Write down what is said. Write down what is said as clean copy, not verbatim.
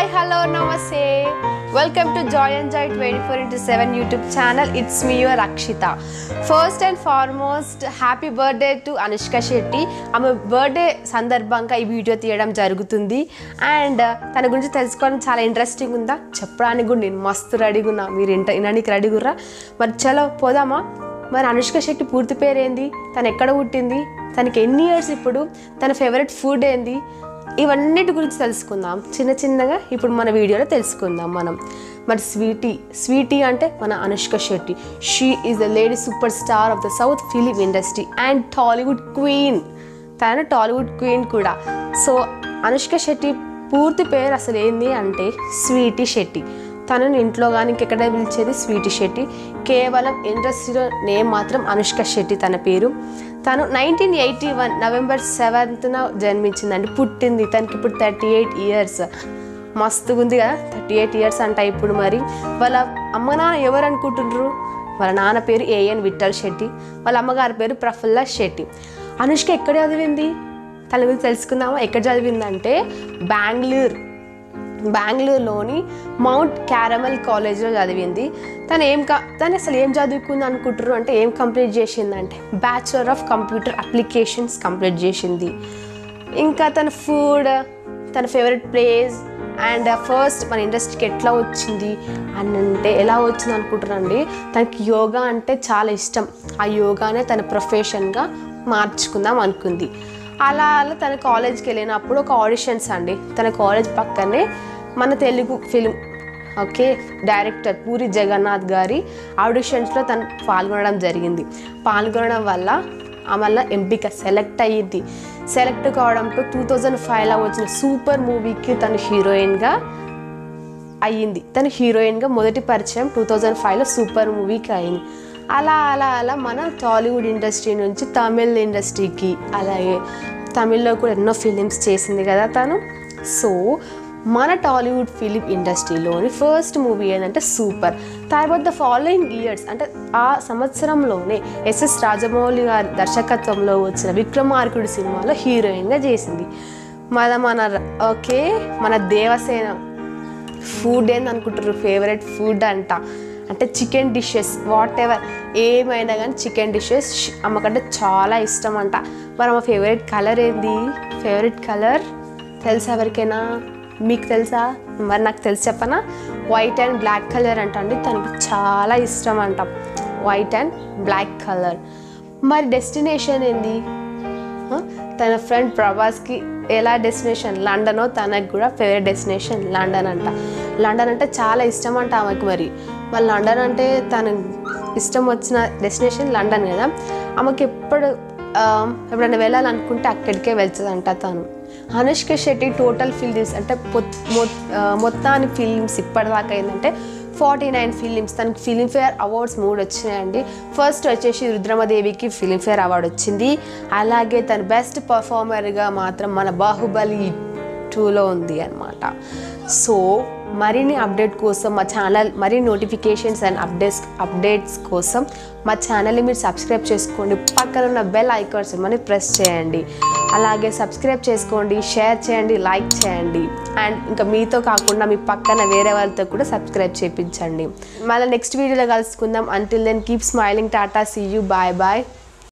hello, namaste. Welcome to Joy and Joy 24/7 YouTube channel. It's me, your Rakshita. First and foremost, happy birthday to Anushka Shetty. ఆమె birthday సందర్భంగా ఈ video తీయడం జరుగుతుంది. And తన గురించి తెలుసుకోవడం చాలా ఇంట్రెస్టింగ్ ఉందా, చెప్పడానికి కూడా నేను మస్తు రెడీగా ఉన్నా. మీరు వినడానికి రెడీగా ఉర్రా? మరి చలో పోదామా? మరి అనుష్క శెట్టి పూర్తి పేరు ఏంది, తను ఎక్కడ పుట్టింది, తనకి ఎన్ని ఇయర్స్ ఇప్పుడు, తన ఫేవరెట్ ఫుడ్ ఏంది, ఇవన్నిటి గురించి తెలుసుకుందాం చిన్నగా. ఇప్పుడు మన వీడియోలో తెలుసుకుందాం మనం. మరి స్వీటీ అంటే మన Anushka Shetty. She is the lady superstar of the south film industry and Tollywood queen. తను టాలీవుడ్ క్వీన్ కూడా. సో అనుష్క శెట్టి పూర్తి పేరు అసలు ఏంది అంటే స్వీటీ శెట్టి. తనని ఇంట్లో కానీ ఇంకెక్కడ పిలిచేది స్వీటీ శెట్టి. కేవలం ఇండస్ట్రీలో నేమ్ మాత్రం అనుష్క శెట్టి తన పేరు. తను 1981 నవంబర్ 7th జన్మించిందండి, పుట్టింది. తనకి ఇప్పుడు 38 ఇయర్స్. మస్తుగా ఉంది కదా, 38 ఇయర్స్ అంట ఇప్పుడు. మరి వాళ్ళ అమ్మ నాన్న ఎవరు అనుకుంటున్నారు? వాళ్ళ నాన్న పేరు ఏఎన్ విఠల్ శెట్టి, వాళ్ళ అమ్మగారి పేరు ప్రఫుల్ల శెట్టి. అనుష్క ఎక్కడ చదివింది తన గురించి తెలుసుకుందామా? ఎక్కడ చదివిందంటే బెంగళూరులోని మౌంట్ క్యారమెల్ కాలేజ్లో చదివింది. తను అసలు ఏం చదువుకుంది అనుకుంటారు అంటే ఏం కంప్లీట్ చేసిందంటే bachelor of computer applications complete చేసింది. ఇంకా తన ఫుడ్, తన ఫేవరెట్ ప్లేస్ అండ్ ఫస్ట్ మన ఇండస్ట్రీకి ఎట్లా వచ్చింది అని అంటే ఎలా వచ్చింది అనుకుంటారండి. తనకి యోగా అంటే చాలా ఇష్టం. ఆ యోగానే తన ప్రొఫెషన్గా మార్చుకుందాం అనుకుంది. అలా తన కాలేజ్కి వెళ్ళినప్పుడు ఒక ఆడిషన్స్ అండి. తన కాలేజ్ పక్కనే మన తెలుగు ఫిలిం డైరెక్టర్ పూరి జగన్నాథ్ గారి ఆడిషన్స్లో తను పాల్గొనడం జరిగింది. పాల్గొనడం వల్ల ఆమె ఎంపిక సెలెక్ట్ అయ్యింది. సెలెక్ట్ కావడంతో 2005లో వచ్చిన సూపర్ మూవీకి తను హీరోయిన్గా అయ్యింది. తను హీరోయిన్గా మొదటి పరిచయం 2005లో సూపర్ మూవీకి అయింది. అలా మన టాలీవుడ్ ఇండస్ట్రీ నుంచి తమిళ్ ఇండస్ట్రీకి, అలాగే తమిళ్లో కూడా ఎన్నో ఫిలిమ్స్ చేసింది కదా తను. సో మన టాలీవుడ్ ఫిలిం ఇండస్ట్రీలోని ఫస్ట్ మూవీ ఏంటంటే సూపర్. తర్వాత ద ఫాలోయింగ్ ఇయర్స్ అంటే ఆ సంవత్సరంలోనే ఎస్ఎస్ రాజమౌళి గారి దర్శకత్వంలో వచ్చిన విక్రమార్కుడు సినిమాలో హీరోయిన్గా చేసింది. మన దేవసేన ఫుడ్ ఏంది అనుకుంటారు? ఫేవరెట్ ఫుడ్ అంట అంటే చికెన్ డిషెస్, వాట్ ఎవర్ ఏమైనా కానీ చికెన్ డిషెస్ అమ్మకంటే చాలా ఇష్టం అంట. మరి మా ఫేవరెట్ కలర్ ఏంది? ఫేవరెట్ కలర్ తెలుసా ఎవరికైనా? మీకు తెలుసా? మరి నాకు తెలిసి చెప్పనా? వైట్ అండ్ బ్లాక్ కలర్ అంట అండి. తనకి చాలా ఇష్టం అంట వైట్ అండ్ బ్లాక్ కలర్. మరి డెస్టినేషన్ ఏంది? తన ఫ్రెండ్ ప్రభాస్కి ఎలా డెస్టినేషన్ లండనో, తనకు కూడా ఫేవరెట్ డెస్టినేషన్ లండన్ అంట. లండన్ అంటే చాలా ఇష్టం అంట ఆమెకు. మరి లండన్ అంటే తన ఇష్టం వచ్చిన డెస్టినేషన్ లండన్ కదా. ఆమెకి ఎప్పుడైనా వెళ్ళాలనుకుంటే అక్కడికే వెళ్తుందంట తను. అనుష్క శెట్టి టోటల్ ఫిలిమ్స్ అంటే మొత్తానికి ఫిలిమ్స్ ఇప్పటిదాకా ఏంటంటే 49 ఫిలిమ్స్. తనకి ఫిలింఫేర్ అవార్డ్స్ 3 వచ్చినాయండి. ఫస్ట్ వచ్చేసి రుద్రమదేవికి ఫిలింఫేర్ అవార్డు వచ్చింది. అలాగే తన బెస్ట్ పర్ఫార్మర్గా మాత్రం మన బాహుబలి 2లో ఉంది అన్నమాట. సో మరిన్ని అప్డేట్ కోసం మా ఛానల్, మరిన్ని నోటిఫికేషన్స్ అండ్ అప్డేట్స్ కోసం మా ఛానల్ని మీరు సబ్స్క్రైబ్ చేసుకోండి. పక్కన ఉన్న బెల్ ఐకాన్స్ మని ప్రెస్ చేయండి. అలాగే సబ్స్క్రైబ్ చేసుకోండి, షేర్ చేయండి, లైక్ చేయండి. అండ్ ఇంకా మీతో కాకుండా మీ పక్కన వేరే వాళ్ళతో కూడా సబ్స్క్రైబ్ చేయించండి. మళ్ళీ నెక్స్ట్ వీడియోలో కలుసుకుందాం. Until then keep smiling. Tata, see you, bye bye.